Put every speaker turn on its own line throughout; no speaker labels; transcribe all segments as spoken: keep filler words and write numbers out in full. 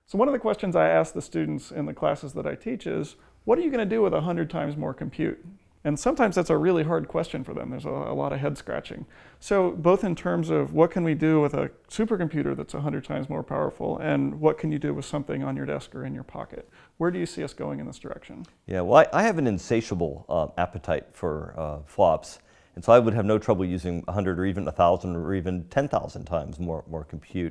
So one of the questions I ask the students in the classes that I teach is, what are you going to do with one hundred times more compute? And sometimes that's a really hard question for them. There's a, a lot of head scratching. So both in terms of what can we do with a supercomputer that's one hundred times more powerful, and what can you do with something on your desk or in your pocket? Where do you see us going in this direction?
Yeah, well, I, I have an insatiable uh, appetite for uh, flops. And so I would have no trouble using one hundred or even one thousand or even ten thousand times more, more compute.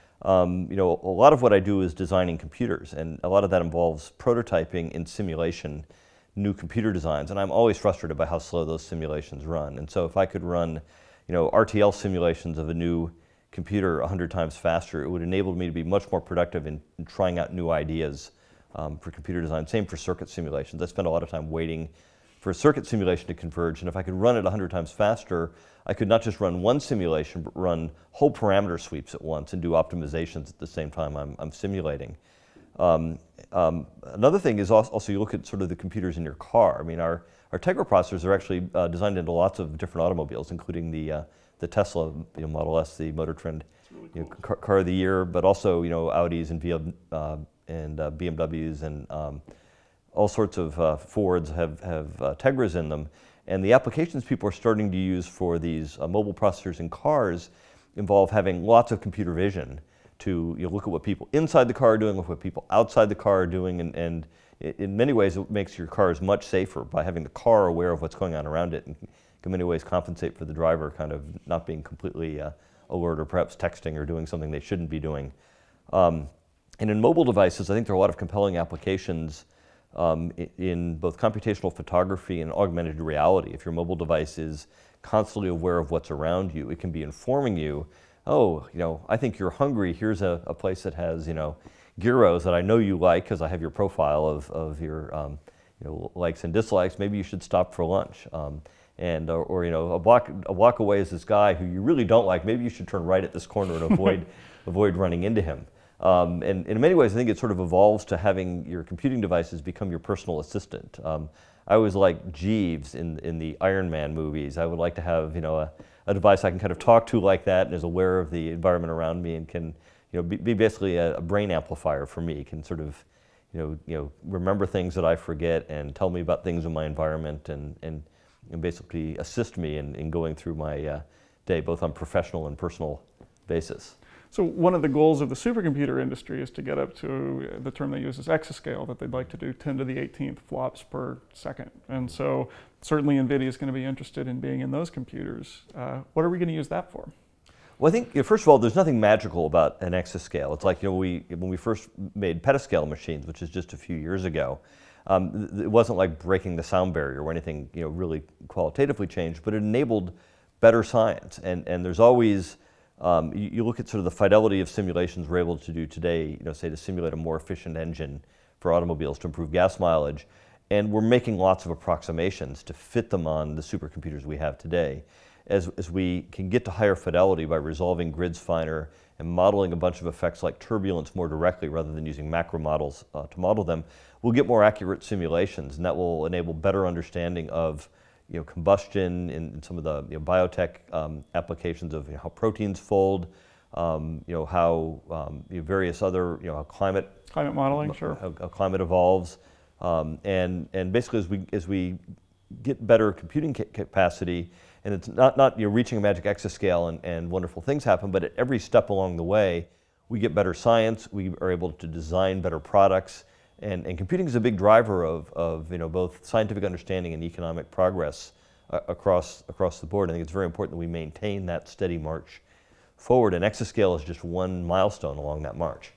Um, you know, a lot of what I do is designing computers, and a lot of that involves prototyping in simulation new computer designs, and I'm always frustrated by how slow those simulations run. And so if I could run, you know, R T L simulations of a new computer one hundred times faster, it would enable me to be much more productive in, in trying out new ideas um, for computer design. Same for circuit simulations. I spend a lot of time waiting for a circuit simulation to converge, and if I could run it one hundred times faster, I could not just run one simulation, but run whole parameter sweeps at once and do optimizations at the same time I'm, I'm simulating. Um, um, another thing is also, also you look at sort of the computers in your car. I mean, our, our Tegra processors are actually uh, designed into lots of different automobiles, including the, uh, the Tesla you know, Model S, the Motor Trend
really
you know,
cool.
car, car of the year, but also you know Audis and, v, uh, and uh, B M Ws and um, all sorts of uh, Fords have, have uh, Tegras in them. And the applications people are starting to use for these uh, mobile processors in cars involve having lots of computer vision to you know, look at what people inside the car are doing, look at what people outside the car are doing, and, and in many ways it makes your cars much safer by having the car aware of what's going on around it, and can in many ways compensate for the driver kind of not being completely uh, alert or perhaps texting or doing something they shouldn't be doing. Um, and in mobile devices, I think there are a lot of compelling applications Um, in both computational photography and augmented reality. If your mobile device is constantly aware of what's around you, it can be informing you, oh, you know, I think you're hungry. Here's a, a place that has, you know, gyros that I know you like because I have your profile of, of your um, you know, likes and dislikes. Maybe you should stop for lunch. Um, and, or, or, you know, a block, a block away is this guy who you really don't like. Maybe you should turn right at this corner and avoid, avoid running into him. Um, and in many ways, I think it sort of evolves to having your computing devices become your personal assistant. Um, I always like Jeeves in, in the Iron Man movies. I would like to have, you know, a, a device I can kind of talk to like that and is aware of the environment around me and can, you know, be, be basically a, a brain amplifier for me. Can sort of, you know, you know, remember things that I forget and tell me about things in my environment and, and, and basically assist me in, in going through my uh, day, both on professional and personal basis.
So one of the goals of the supercomputer industry is to get up to, the term they use is exascale, that they'd like to do ten to the eighteenth flops per second. And so certainly NVIDIA is going to be interested in being in those computers. Uh, what are we going to use that for?
Well, I think, you know, first of all, there's nothing magical about an exascale. It's like, you know, we, when we first made petascale machines, which is just a few years ago, um, it wasn't like breaking the sound barrier or anything, you know, really qualitatively changed, but it enabled better science. And, and there's always, Um, you, you look at sort of the fidelity of simulations we're able to do today, you know, say to simulate a more efficient engine for automobiles to improve gas mileage, and we're making lots of approximations to fit them on the supercomputers we have today. As, as we can get to higher fidelity by resolving grids finer and modeling a bunch of effects like turbulence more directly rather than using macro models uh, to model them, we'll get more accurate simulations, and that will enable better understanding of you know, combustion in, in some of the you know, biotech um, applications of you know, how proteins fold, um, you know, how um, you know, various other, you know, how climate,
Climate modeling, sure.
How, how climate evolves, um, and and basically as we as we get better computing ca capacity, and it's not not you know, reaching a magic exascale and, and wonderful things happen, but at every step along the way, we get better science. We are able to design better products. And, and computing is a big driver of, of you know, both scientific understanding and economic progress uh, across, across the board. I think it's very important that we maintain that steady march forward, and exascale is just one milestone along that march.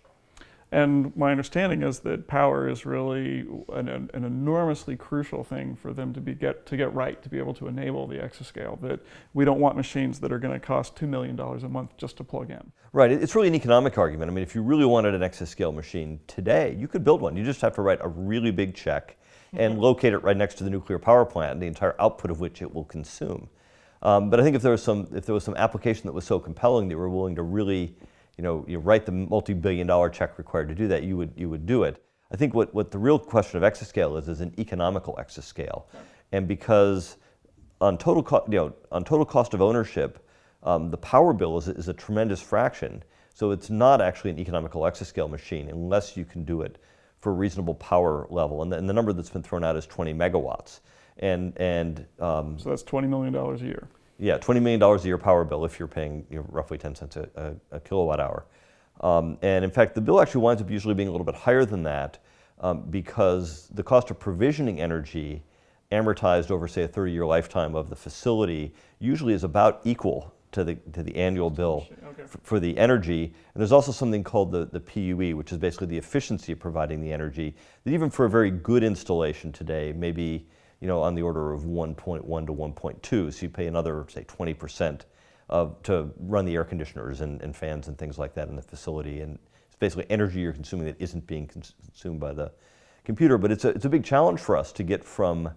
And my understanding is that power is really an, an enormously crucial thing for them to be get to get right, to be able to enable the exascale. That we don't want machines that are going to cost two million dollars a month just to plug in.
Right, it's really an economic argument. I mean, if you really wanted an exascale machine today, you could build one. You just have to write a really big check and mm-hmm. locate it right next to the nuclear power plant, the entire output of which it will consume. Um, but I think if there was some, if there was some application that was so compelling that we're willing to really you know, you write the multi-billion dollar check required to do that, you would, you would do it. I think what, what the real question of exascale is, is an economical exascale. And because on total, co you know, on total cost of ownership, um, the power bill is, is a tremendous fraction. So it's not actually an economical exascale machine unless you can do it for a reasonable power level. And the, and the number that's been thrown out is twenty megawatts. And, and um,
so that's twenty million dollars a year.
Yeah, twenty million dollars a year power bill if you're paying, you know, roughly ten cents a, a, a kilowatt hour. Um, and in fact, the bill actually winds up usually being a little bit higher than that um, because the cost of provisioning energy amortized over, say, a thirty-year lifetime of the facility usually is about equal to the, to the annual bill
Okay.
f- for the energy. And there's also something called the, the P U E, which is basically the efficiency of providing the energy, that even for a very good installation today, maybe, you know, on the order of one point one to one point two, so you pay another, say, twenty percent of, to run the air conditioners and, and fans and things like that in the facility. And it's basically energy you're consuming that isn't being cons- consumed by the computer. But it's a, it's a big challenge for us to get from,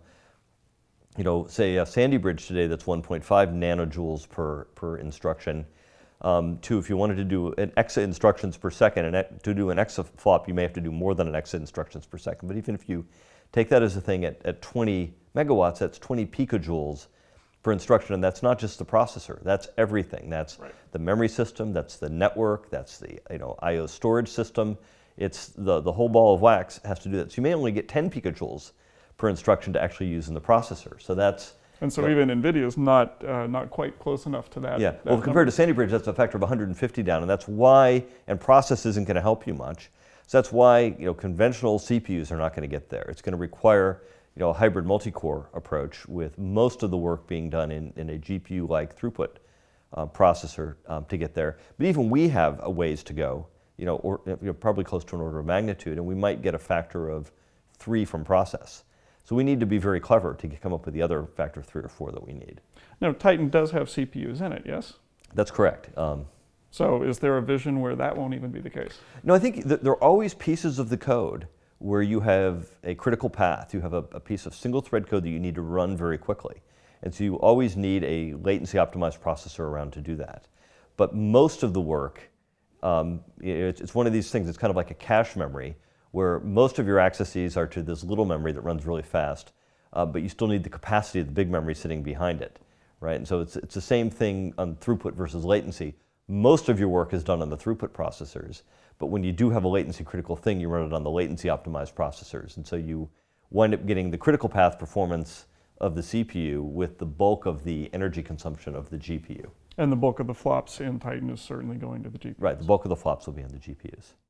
you know, say a Sandy Bridge today that's one point five nanojoules per, per instruction, um, to if you wanted to do an exa instructions per second, and e- to do an exaflop, you may have to do more than an exa instructions per second. But even if you take that as a thing at, at twenty megawatts, that's twenty picojoules per instruction, and that's not just the processor, that's everything. That's
Right.
the memory system, that's the network, that's the, you know, I O storage system. It's the, the whole ball of wax has to do that. So you may only get ten picojoules per instruction to actually use in the processor. So that's,
And so
you know,
even NVIDIA is not, uh, not quite close enough to that.
yeah,
that
well, compared to Sandy Bridge, that's a factor of one hundred fifty down, and that's why, and process isn't going to help you much. So that's why, you know, conventional C P Us are not going to get there. It's going to require, you know, a hybrid multi-core approach, with most of the work being done in, in a G P U-like throughput uh, processor um, to get there. But even we have a ways to go, you know, or you know, probably close to an order of magnitude, and we might get a factor of three from process. So we need to be very clever to come up with the other factor of three or four that we need.
Now, Titan does have C P Us in it, yes?
That's correct. Um,
So is there a vision where that won't even be the case?
No, I think th- there are always pieces of the code where you have a critical path. You have a, a piece of single thread code that you need to run very quickly. And so you always need a latency optimized processor around to do that. But most of the work, um, it's, it's one of these things, it's kind of like a cache memory, where most of your accesses are to this little memory that runs really fast, uh, but you still need the capacity of the big memory sitting behind it, right? And so it's, it's the same thing on throughput versus latency. Most of your work is done on the throughput processors, but when you do have a latency critical thing, you run it on the latency optimized processors. And so you wind up getting the critical path performance of the C P U with the bulk of the energy consumption of the G P U.
And the bulk of the flops in Titan is certainly going to the G P Us.
Right, the bulk of the flops will be on the G P Us.